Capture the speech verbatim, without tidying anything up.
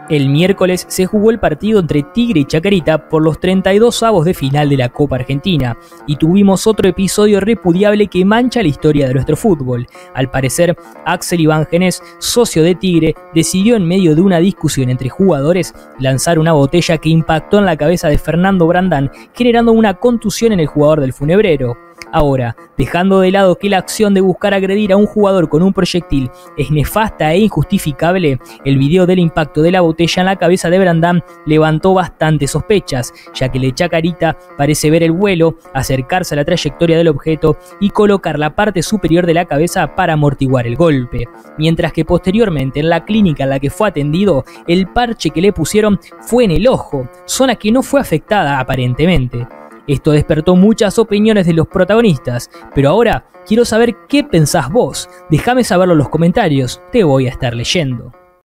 El miércoles se jugó el partido entre Tigre y Chacarita por los treinta y dos avos de final de la Copa Argentina y tuvimos otro episodio repudiable que mancha la historia de nuestro fútbol. Al parecer, Axel Ibáñez, socio de Tigre, decidió en medio de una discusión entre jugadores lanzar una botella que impactó en la cabeza de Fernando Brandán, generando una contusión en el jugador del Funebrero. Ahora, dejando de lado que la acción de buscar agredir a un jugador con un proyectil es nefasta e injustificable, el video del impacto de la botella en la cabeza de Brandán levantó bastantes sospechas, ya que el Chacarita parece ver el vuelo, acercarse a la trayectoria del objeto y colocar la parte superior de la cabeza para amortiguar el golpe, mientras que posteriormente en la clínica en la que fue atendido, el parche que le pusieron fue en el ojo, zona que no fue afectada aparentemente. Esto despertó muchas opiniones de los protagonistas, pero ahora quiero saber qué pensás vos. Déjame saberlo en los comentarios, te voy a estar leyendo.